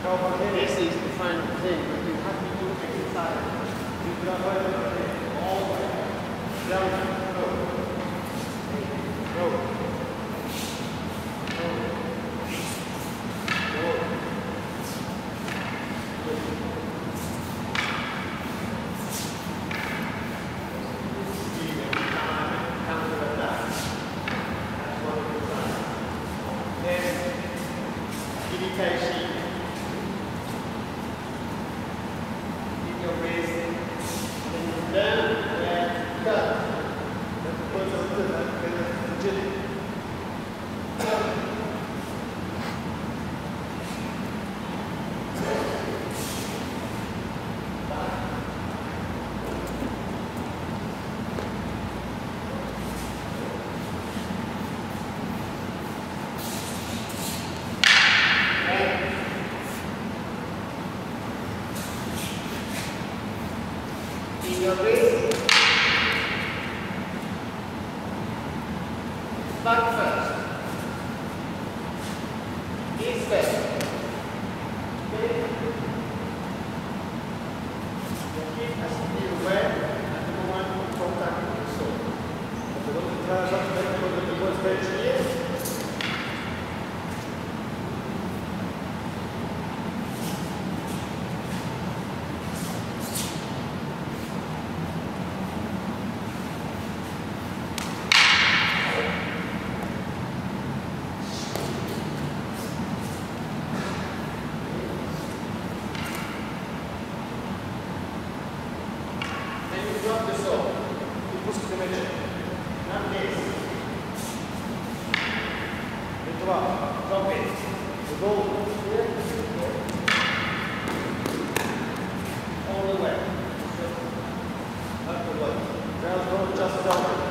This is the final thing, but you have to do exercise. You grab all the way down, go. In your wrist, back first, east first. Okay. Your hip has to be aware at the moment of contact with the sole. So don't try to make the most bench here. Drop the sole. You push the measure. Not this. Drop it. You go here. All the way. Up the way. Now don't just drop it.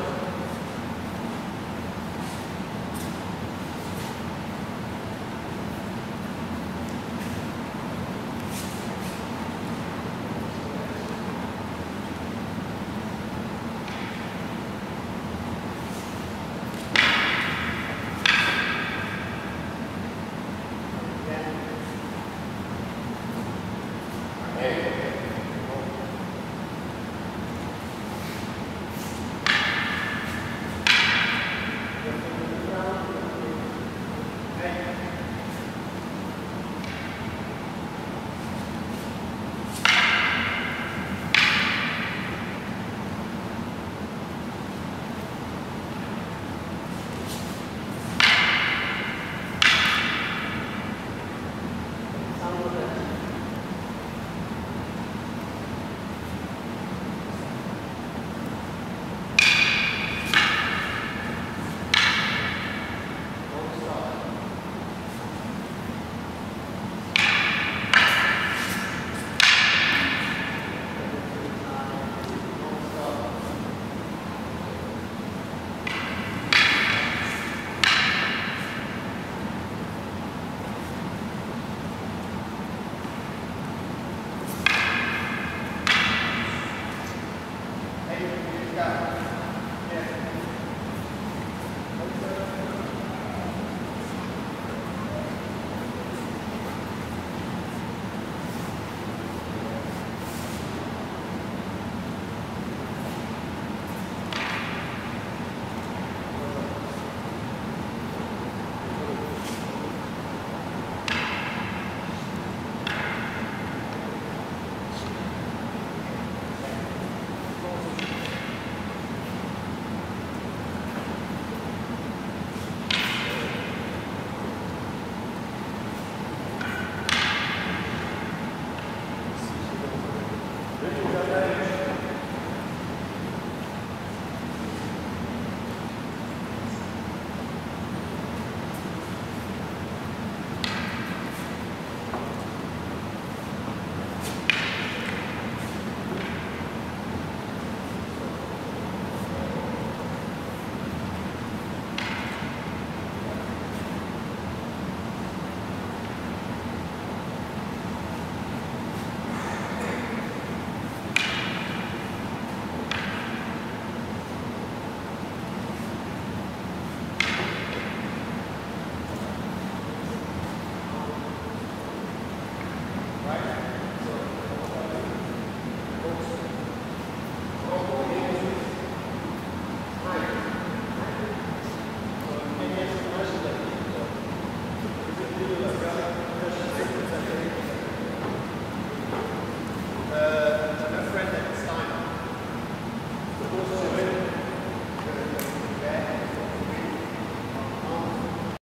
Yeah.